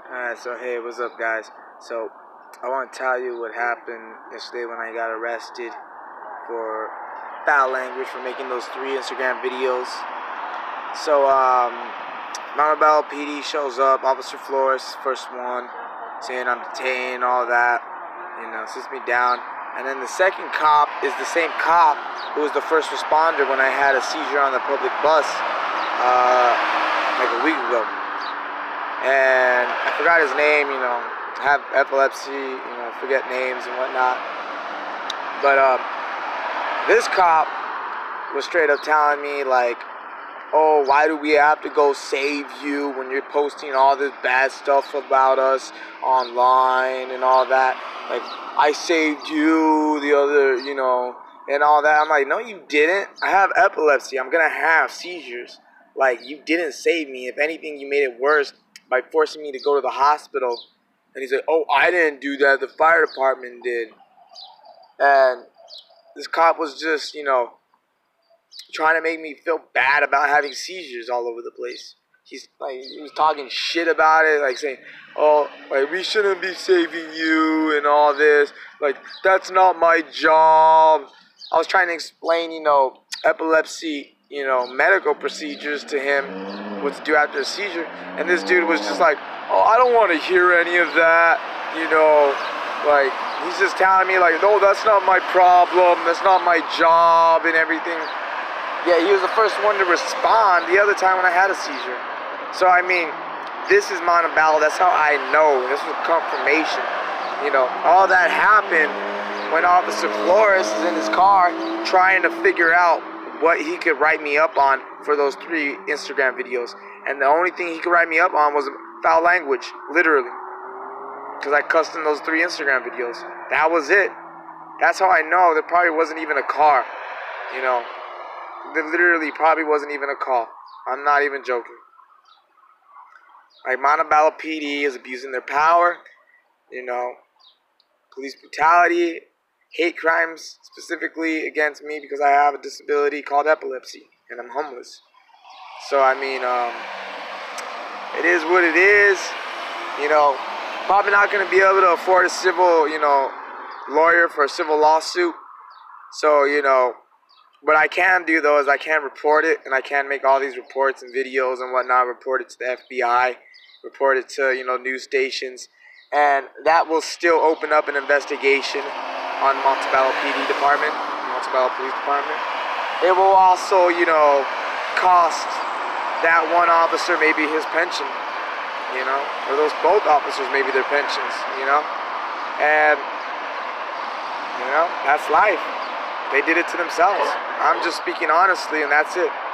Alright, so hey, what's up, guys? So, I want to tell you what happened yesterday when I got arrested for foul language for making those 3 Instagram videos. So, Montebello PD shows up, Officer Flores, first one, saying I'm detained, all that, sits me down. And then the second cop is the same cop who was the first responder when I had a seizure on the public bus, like a week ago. And I forgot his name, I have epilepsy, forget names and whatnot. But this cop was straight up telling me, like, oh, why do we have to go save you when you're posting all this bad stuff about us online and all that? Like, I saved you the other, and all that. I'm like, no, you didn't. I have epilepsy. I'm going to have seizures. Like, you didn't save me. If anything, you made it worse by forcing me to go to the hospital. And he's like, oh, I didn't do that. The fire department did. And this cop was just, trying to make me feel bad about having seizures all over the place. He was talking shit about it, like saying, oh, like, we shouldn't be saving you and all this. Like, that's not my job. I was trying to explain, epilepsy, medical procedures to him, what to do after a seizure. And this dude was just like, oh, I don't want to hear any of that, like, he's just telling me, like, no, that's not my problem, that's not my job and everything. Yeah, he was the first one to respond the other time when I had a seizure. So, I mean, this is Montebello. That's how I know. This was confirmation. All that happened when Officer Flores is in his car trying to figure out what he could write me up on for those 3 Instagram videos. And the only thing he could write me up on was foul language, literally. Because I cussed in those 3 Instagram videos. That was it. That's how I know there probably wasn't even a car, There literally probably wasn't even a call. I'm not even joking. Like, Montebello PD is abusing their power, police brutality, hate crimes specifically against me because I have a disability called epilepsy and I'm homeless. So, I mean, it is what it is. Probably not going to be able to afford a civil, lawyer for a civil lawsuit. So, what I can do, though, is I can report it, and I can make all these reports and videos and whatnot, report it to the FBI, report it to, news stations, and that will still open up an investigation on Montebello PD Department, Montebello Police Department. It will also, cost that one officer maybe his pension, or those both officers maybe their pensions, and, that's life. They did it to themselves. I'm just speaking honestly, and that's it.